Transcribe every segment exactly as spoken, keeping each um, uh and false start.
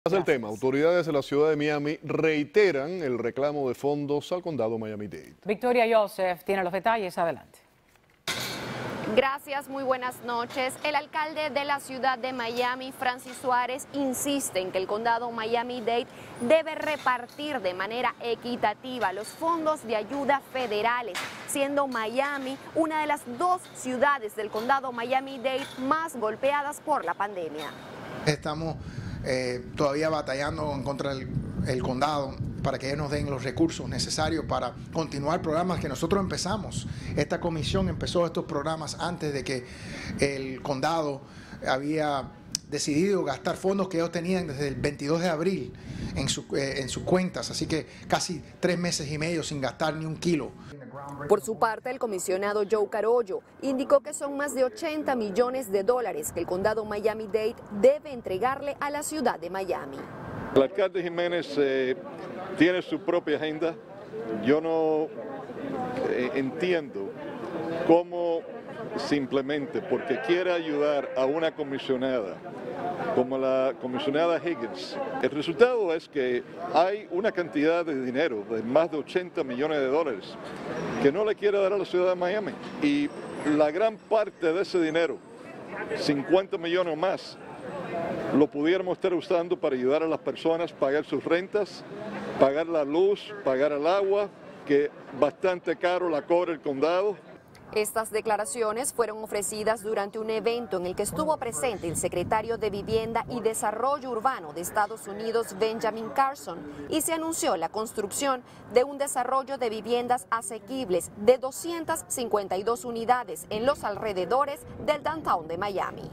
El tema, autoridades de la ciudad de Miami reiteran el reclamo de fondos al condado Miami-Dade. Victoria Joseph tiene los detalles, adelante. Gracias, muy buenas noches. El alcalde de la ciudad de Miami, Francis Suárez, insiste en que el condado Miami-Dade debe repartir de manera equitativa los fondos de ayuda federales, siendo Miami una de las dos ciudades del condado Miami-Dade más golpeadas por la pandemia. Estamos eh, todavía batallando en contra del el condado para que ellos nos den los recursos necesarios para continuar programas que nosotros empezamos. Esta comisión empezó estos programas antes de que el condado había decidido gastar fondos que ellos tenían desde el veintidós de abril en, su, eh, en sus cuentas, así que casi tres meses y medio sin gastar ni un kilo. Por su parte, el comisionado Joe Carollo indicó que son más de ochenta millones de dólares que el condado Miami-Dade debe entregarle a la ciudad de Miami. El alcalde Jiménez eh, tiene su propia agenda. Yo no eh, entiendo cómo simplemente porque quiere ayudar a una comisionada como la comisionada Higgins, el resultado es que hay una cantidad de dinero de más de ochenta millones de dólares que no le quiere dar a la ciudad de Miami, y la gran parte de ese dinero, cincuenta millones o más, lo pudiéramos estar usando para ayudar a las personas a pagar sus rentas, pagar la luz, pagar el agua, que bastante caro la cobra el condado. Estas declaraciones fueron ofrecidas durante un evento en el que estuvo presente el secretario de Vivienda y Desarrollo Urbano de Estados Unidos, Benjamin Carson, y se anunció la construcción de un desarrollo de viviendas asequibles de doscientas cincuenta y dos unidades en los alrededores del downtown de Miami.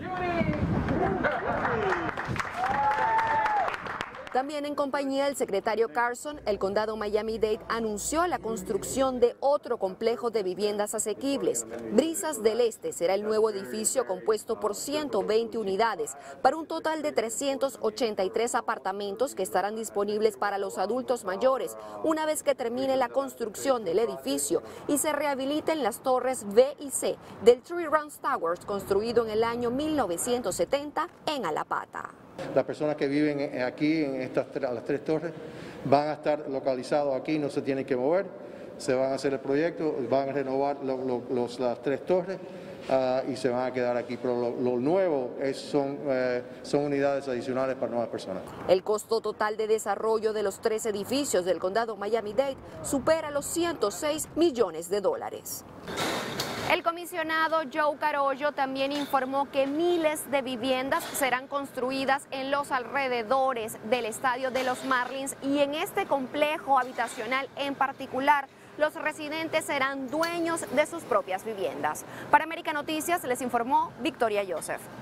También en compañía del secretario Carson, el condado Miami-Dade anunció la construcción de otro complejo de viviendas asequibles. Brisas del Este será el nuevo edificio compuesto por ciento veinte unidades para un total de trescientos ochenta y tres apartamentos que estarán disponibles para los adultos mayores una vez que termine la construcción del edificio y se rehabiliten las torres B y C del Three Rounds Towers construido en el año mil novecientos setenta en Alapata. Las personas que viven aquí en estas las tres torres van a estar localizados aquí, no se tienen que mover, se van a hacer el proyecto, van a renovar lo, lo, los, las tres torres uh, y se van a quedar aquí, pero lo, lo nuevo es, son, uh, son unidades adicionales para nuevas personas. El costo total de desarrollo de los tres edificios del condado Miami-Dade supera los ciento seis millones de dólares. El comisionado Joe Carollo también informó que miles de viviendas serán construidas en los alrededores del estadio de los Marlins, y en este complejo habitacional en particular, los residentes serán dueños de sus propias viviendas. Para América Noticias les informó Victoria Joseph.